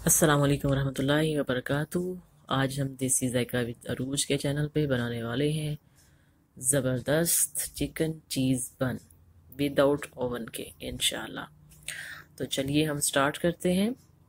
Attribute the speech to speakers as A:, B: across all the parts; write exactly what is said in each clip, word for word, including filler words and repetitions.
A: अस्सलाम वालेकुम रहमतुल्लाहि व बरकातुहू। आज हम देसी जायका विद अरूज के चैनल पे बनाने वाले हैं ज़बरदस्त चिकन चीज़ बन विदाउट ओवन के इंशाल्लाह। तो चलिए हम स्टार्ट करते हैं।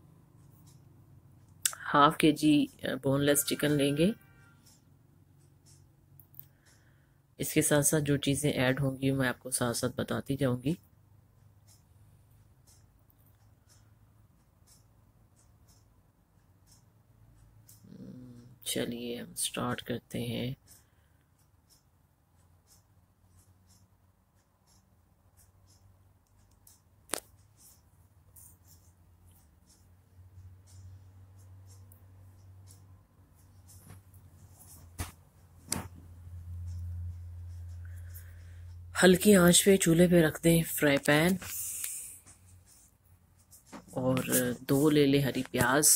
A: हाफ के जी बोनलेस चिकन लेंगे। इसके साथ साथ जो चीज़ें ऐड होंगी मैं आपको साथ साथ बताती जाऊंगी। चलिए हम स्टार्ट करते हैं। हल्की आंच पे चूल्हे पे रख दें फ्राई पैन, और दो ले ले हरी प्याज।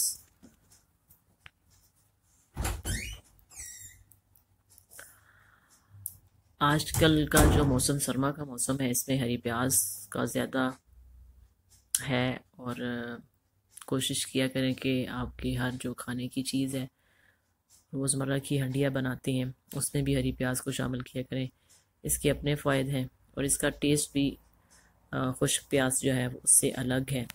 A: आजकल का जो मौसम सरमा का मौसम है, इसमें हरी प्याज का ज़्यादा है, और कोशिश किया करें कि आपकी हर जो खाने की चीज़ है, रोज़मर्रा की हंडिया बनाती हैं, उसमें भी हरी प्याज को शामिल किया करें। इसके अपने फ़ायदे हैं और इसका टेस्ट भी खुश्क प्याज जो है उससे अलग है।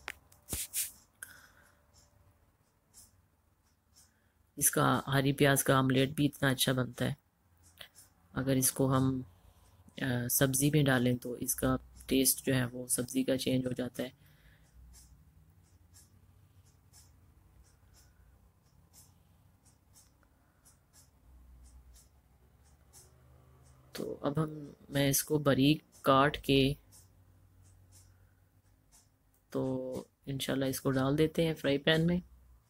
A: इसका हरी प्याज का आमलेट भी इतना अच्छा बनता है। अगर इसको हम सब्ज़ी में डालें तो इसका टेस्ट जो है वो सब्ज़ी का चेंज हो जाता है। तो अब हम मैं इसको बारीक काट के तो इंशाल्लाह इसको डाल देते हैं फ्राई पैन में।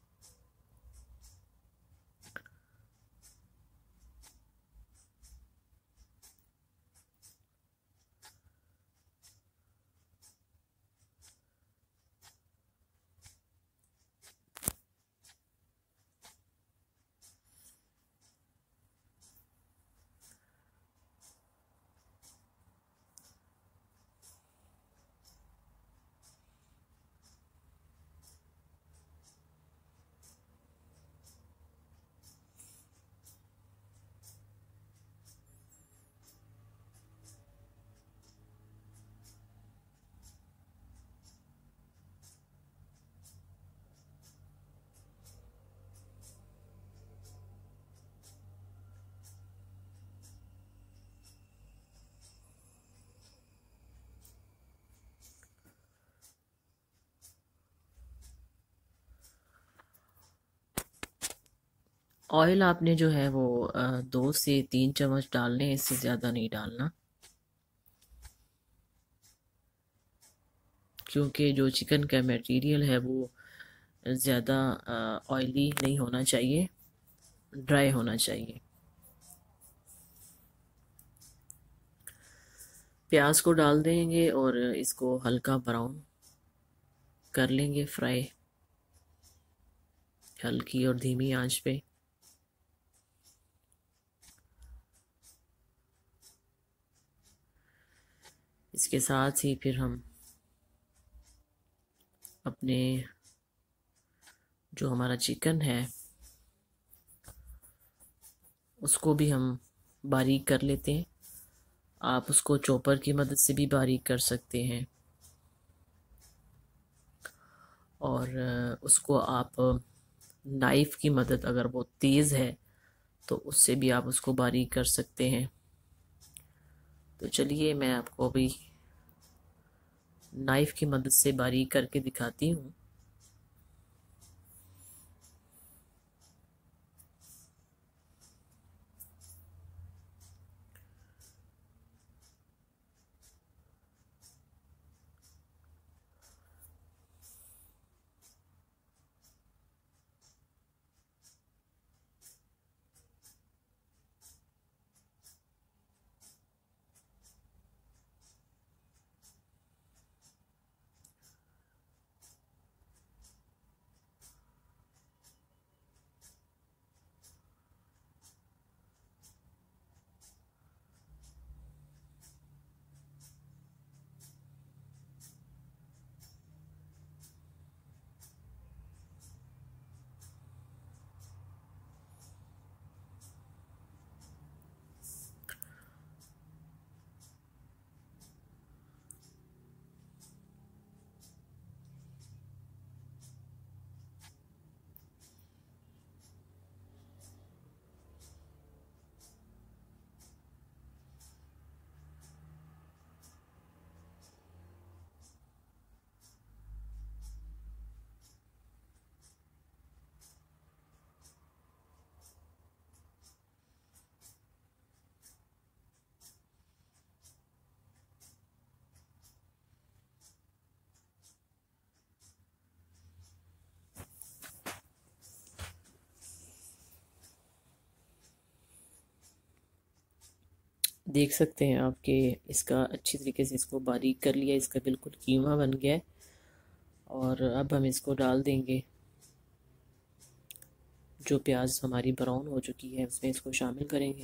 A: ऑयल आपने जो है वो दो से तीन चम्मच डालने हैं, इससे ज़्यादा नहीं डालना, क्योंकि जो चिकन का मटेरियल है वो ज़्यादा ऑयली नहीं होना चाहिए, ड्राई होना चाहिए। प्याज को डाल देंगे और इसको हल्का ब्राउन कर लेंगे फ्राई, हल्की और धीमी आंच पे। इसके साथ ही फिर हम अपने जो हमारा चिकन है उसको भी हम बारीक कर लेते हैं। आप उसको चॉपर की मदद से भी बारीक कर सकते हैं, और उसको आप नाइफ़ की मदद, अगर वो तेज़ है तो उससे भी आप उसको बारीक कर सकते हैं। तो चलिए मैं आपको अभी नाइफ़ की मदद से बारीक करके दिखाती हूँ। देख सकते हैं आप कि इसका अच्छी तरीके से इसको बारीक कर लिया, इसका बिल्कुल कीमा बन गया है। और अब हम इसको डाल देंगे, जो प्याज हमारी ब्राउन हो चुकी है उसमें इसको शामिल करेंगे।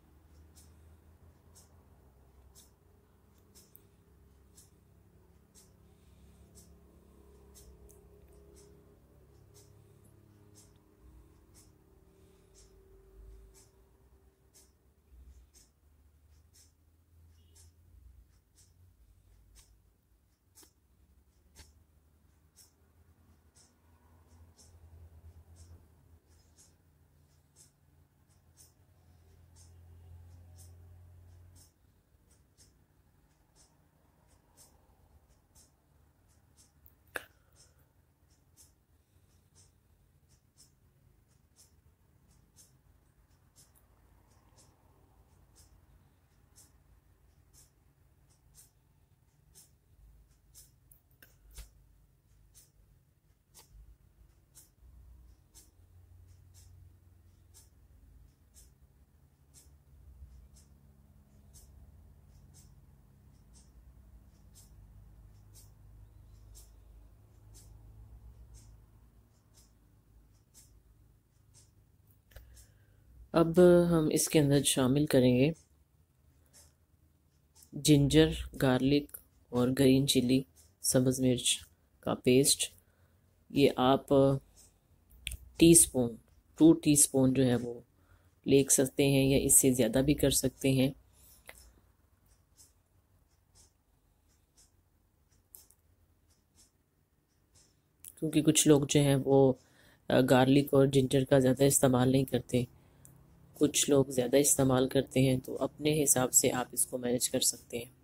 A: अब हम इसके अंदर शामिल करेंगे जिंजर, गार्लिक और ग्रीन चिली, सब्ज़ मिर्च का पेस्ट। ये आप टीस्पून टू टीस्पून जो है वो ले सकते हैं या इससे ज़्यादा भी कर सकते हैं। क्योंकि कुछ लोग जो हैं वो गार्लिक और जिंजर का ज़्यादा इस्तेमाल नहीं करते, कुछ लोग ज़्यादा इस्तेमाल करते हैं, तो अपने हिसाब से आप इसको मैनेज कर सकते हैं।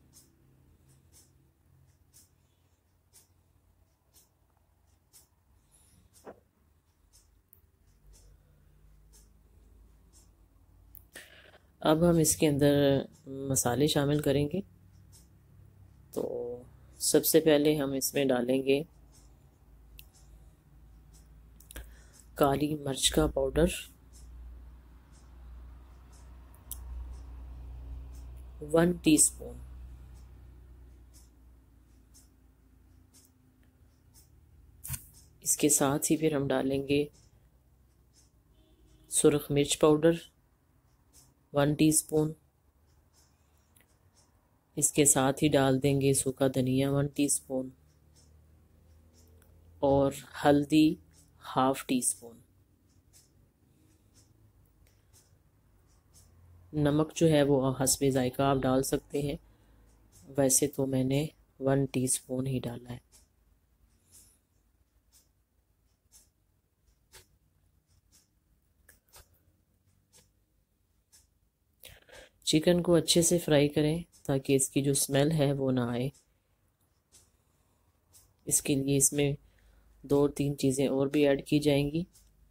A: अब हम इसके अंदर मसाले शामिल करेंगे। तो सबसे पहले हम इसमें डालेंगे काली मिर्च का पाउडर वन टीस्पून, इसके साथ ही फिर हम डालेंगे सुरख मिर्च पाउडर वन टीस्पून, इसके साथ ही डाल देंगे सूखा धनिया वन टीस्पून और हल्दी हाफ टी स्पून। नमक जो है वो हस्बे ज़ायका आप डाल सकते हैं, वैसे तो मैंने वन टीस्पून ही डाला है। चिकन को अच्छे से फ्राई करें ताकि इसकी जो स्मेल है वो ना आए। इसके लिए इसमें दो तीन चीज़ें और भी ऐड की जाएंगी।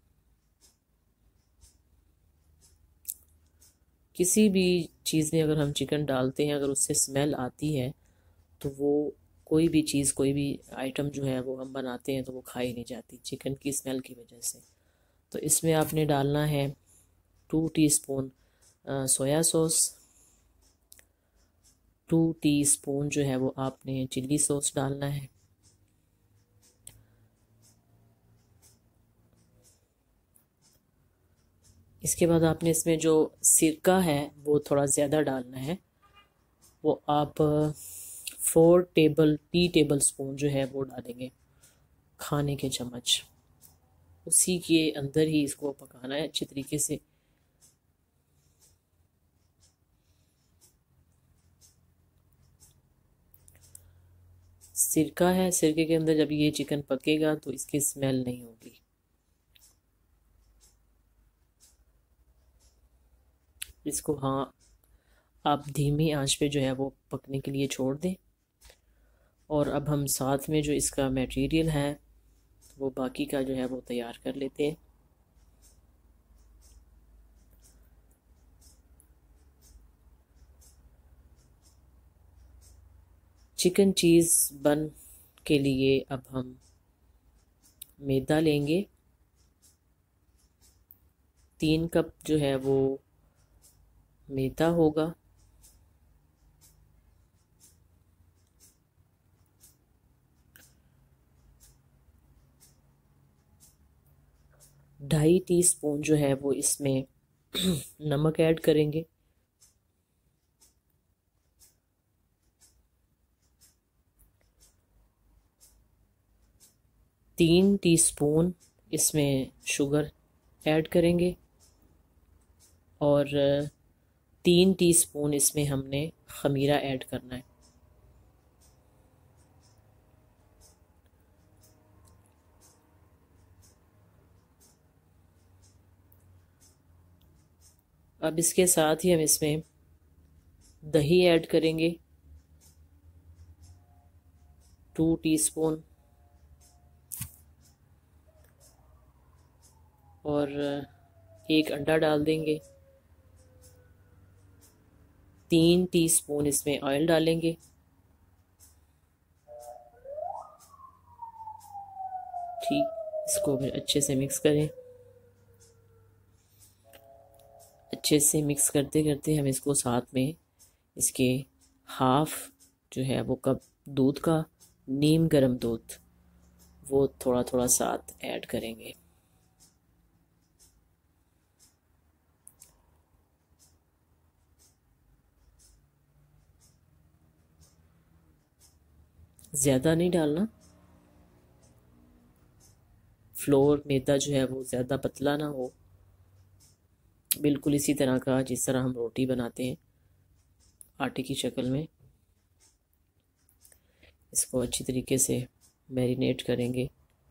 A: किसी भी चीज़ में अगर हम चिकन डालते हैं, अगर उससे स्मेल आती है तो वो कोई भी चीज़, कोई भी आइटम जो है वो हम बनाते हैं तो वो खाई नहीं जाती चिकन की स्मेल की वजह से। तो इसमें आपने डालना है two teaspoon soya sauce, two teaspoon जो है वो आपने चिल्ली सॉस डालना है, इसके बाद आपने इसमें जो सिरका है वो थोड़ा ज़्यादा डालना है। वो आप four table t tablespoon जो है वो डालेंगे, खाने के चम्मच। उसी के अंदर ही इसको पकाना है अच्छी तरीके से। सिरका है, सिरके के अंदर जब ये चिकन पकेगा तो इसकी स्मेल नहीं होगी। इसको हाँ आप धीमी आंच पे जो है वो पकने के लिए छोड़ दें। और अब हम साथ में जो इसका मटेरियल है वो बाकी का जो है वो तैयार कर लेते हैं। चिकन चीज़ बन के लिए अब हम मैदा लेंगे, तीन कप जो है वो मैदा होगा। ढाई टीस्पून जो है वो इसमें नमक ऐड करेंगे। तीन टीस्पून इसमें शुगर ऐड करेंगे और तीन टीस्पून इसमें हमने खमीरा ऐड करना है। अब इसके साथ ही हम इसमें दही ऐड करेंगे, टू टीस्पून, और एक अंडा डाल देंगे। तीन टीस्पून इसमें ऑयल डालेंगे। ठीक, इसको फिर अच्छे से मिक्स करें। अच्छे से मिक्स करते करते हम इसको साथ में इसके हाफ जो है वो कप दूध का, नीम गर्म दूध, वो थोड़ा थोड़ा साथ ऐड करेंगे। ज़्यादा नहीं डालना, फ्लोर मैदा जो है वो ज़्यादा पतला ना हो, बिल्कुल इसी तरह का जिस तरह हम रोटी बनाते हैं आटे की शक्ल में। इसको अच्छी तरीके से मैरिनेट करेंगे।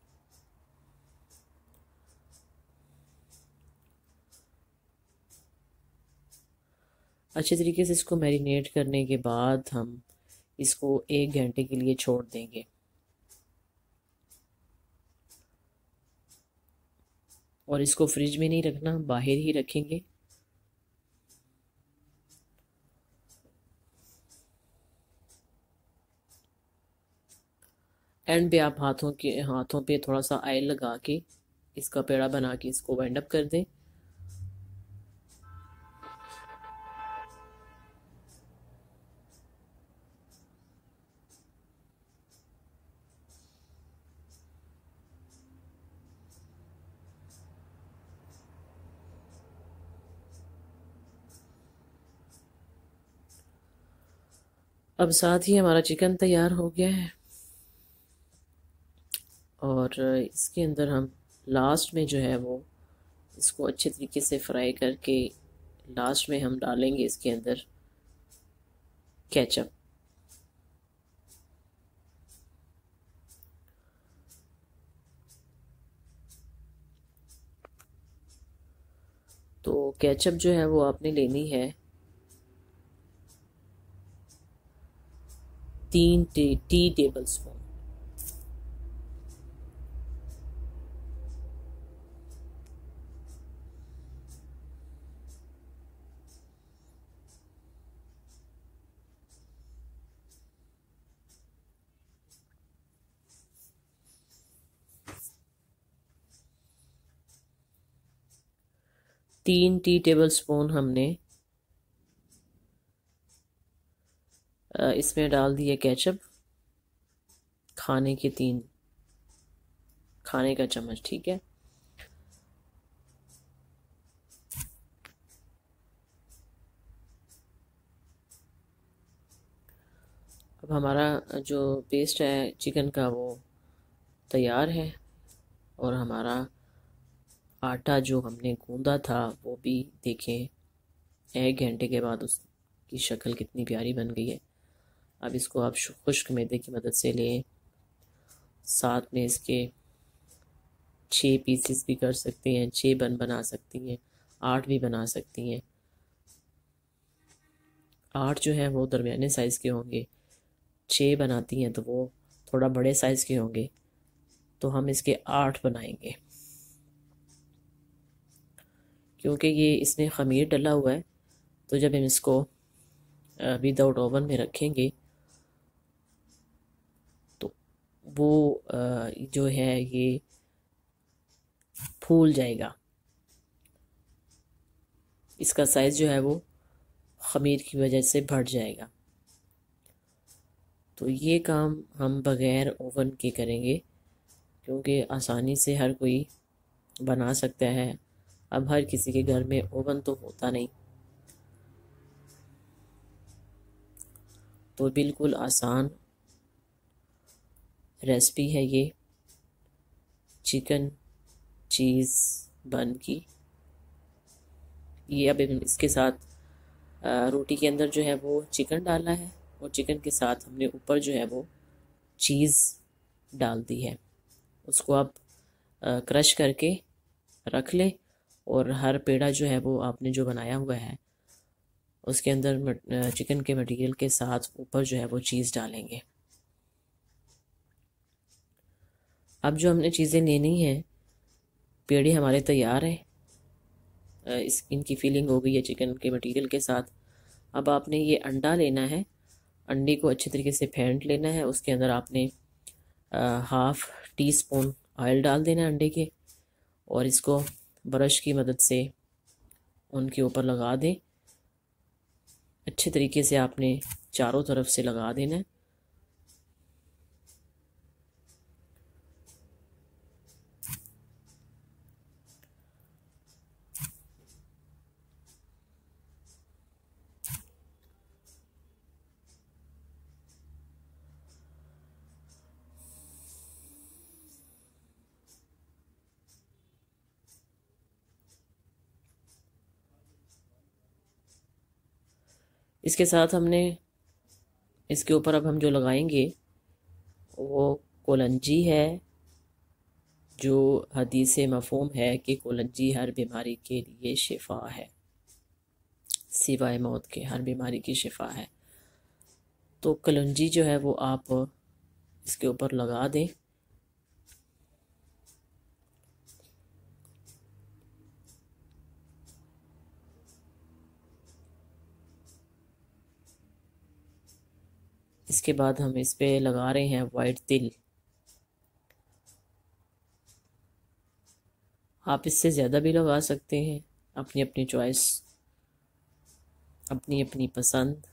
A: अच्छे तरीके से इसको मैरिनेट करने के बाद हम इसको एक घंटे के लिए छोड़ देंगे और इसको फ्रिज में नहीं रखना, बाहर ही रखेंगे। एंड पे आप हाथों के हाथों पे थोड़ा सा ऑयल लगा के इसका पेड़ा बना के इसको वाइंड अप कर दें। अब साथ ही हमारा चिकन तैयार हो गया है और इसके अंदर हम लास्ट में जो है वो इसको अच्छे तरीके से फ्राई करके लास्ट में हम डालेंगे इसके अंदर केचप। तो केचप जो है वो आपने लेनी है तीन टी, टी टेबल स्पून। तीन टी टेबल स्पून हमने इसमें डाल दिए केचप, खाने के तीन खाने का चम्मच, ठीक है। अब हमारा जो पेस्ट है चिकन का वो तैयार है और हमारा आटा जो हमने गूंदा था वो भी देखें एक घंटे के बाद उसकी शक्ल कितनी प्यारी बन गई है। अब इसको आप खुश्क मैदे की मदद से लें, साथ में इसके छः पीसेस भी कर सकते हैं, छः बन बना सकती हैं, आठ भी बना सकती हैं। आठ जो है वो दरमियाने साइज़ के होंगे, छः बनाती हैं तो वो थोड़ा बड़े साइज़ के होंगे, तो हम इसके आठ बनाएंगे। क्योंकि ये इसमें ख़मीर डला हुआ है तो जब हम इसको विदाउट ओवन में रखेंगे तो वो जो है ये फूल जाएगा, इसका साइज़ जो है वो ख़मीर की वजह से बढ़ जाएगा। तो ये काम हम बग़ैर ओवन के करेंगे क्योंकि आसानी से हर कोई बना सकता है। अब हर किसी के घर में ओवन तो होता नहीं, तो बिल्कुल आसान रेसिपी है ये चिकन चीज़ बन की। ये अब इसके साथ रोटी के अंदर जो है वो चिकन डाला है, और चिकन के साथ हमने ऊपर जो है वो चीज़ डाल दी है। उसको आप क्रश करके रख लें, और हर पेड़ा जो है वो आपने जो बनाया हुआ है उसके अंदर चिकन के मटेरियल के साथ ऊपर जो है वो चीज़ डालेंगे। अब जो हमने चीज़ें लेनी है, पेड़े हमारे तैयार हैं, इस इनकी फीलिंग हो गई है चिकन के मटेरियल के साथ। अब आपने ये अंडा लेना है, अंडे को अच्छे तरीके से फेंट लेना है। उसके अंदर आपने हाफ़ टी स्पून ऑयल डाल देना है अंडे के, और इसको ब्रश की मदद से उनके ऊपर लगा दें। अच्छे तरीके से आपने चारों तरफ से लगा देना है। इसके साथ हमने इसके ऊपर अब हम जो लगाएंगे वो कोलंजी है, जो हदीस मफ़हूम है कि कोलंजी हर बीमारी के लिए शिफा है, सिवाय मौत के हर बीमारी की शिफा है। तो कलंजी जो है वो आप इसके ऊपर लगा दें। इसके बाद हम इस पे लगा रहे हैं वाइट तिल। आप इससे ज़्यादा भी लगा सकते हैं, अपनी अपनी चॉइस, अपनी अपनी पसंद।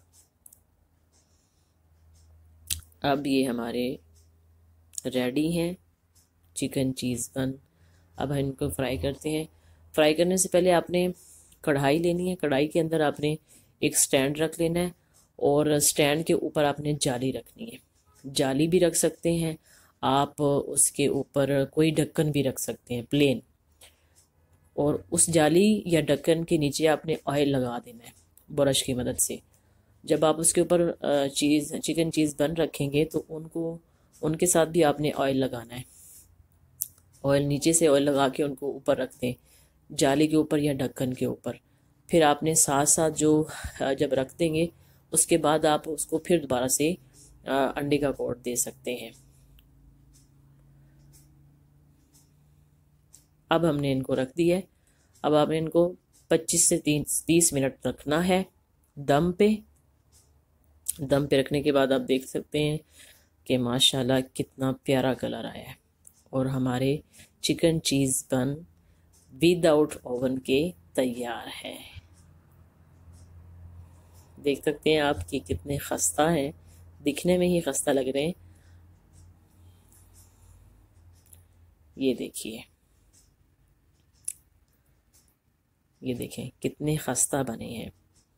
A: अब ये हमारे रेडी हैं चिकन चीज़ बन। अब हम इनको फ्राई करते हैं। फ्राई करने से पहले आपने कढ़ाई लेनी है, कढ़ाई के अंदर आपने एक स्टैंड रख लेना है, और स्टैंड के ऊपर आपने जाली रखनी है। जाली भी रख सकते हैं आप, उसके ऊपर कोई ढक्कन भी रख सकते हैं प्लेन, और उस जाली या ढक्कन के नीचे आपने ऑयल लगा देना है ब्रश की मदद से। जब आप उसके ऊपर चीज़ चिकन चीज़ बन रखेंगे तो उनको उनके साथ भी आपने ऑयल लगाना है। ऑयल नीचे से ऑयल लगा के उनको ऊपर रख दें, जाली के ऊपर या ढक्कन के ऊपर। फिर आपने साथ साथ जो जब रख देंगे उसके बाद आप उसको फिर दोबारा से अंडे का कोट दे सकते हैं। अब हमने इनको रख दिया है। अब आपने इनको पच्चीस से तीस मिनट रखना है दम पे। दम पे रखने के बाद आप देख सकते हैं कि माशाल्लाह कितना प्यारा कलर आया है, और हमारे चिकन चीज़ बन विदाउट ओवन के तैयार है। देख सकते हैं आप कि कितने खस्ता हैं, दिखने में ही खस्ता लग रहे हैं। ये देखिए, ये देखें कितने खस्ता बने हैं।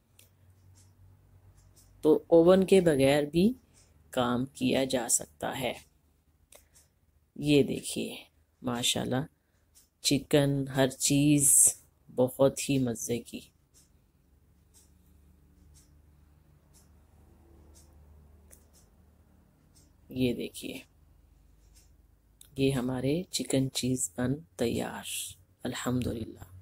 A: तो ओवन के बगैर भी काम किया जा सकता है। ये देखिए माशाल्लाह, चिकन हर चीज़ बहुत ही मज़े की। ये देखिए, ये हमारे चिकन चीज़ बन तैयार, अल्हम्दुलिल्लाह।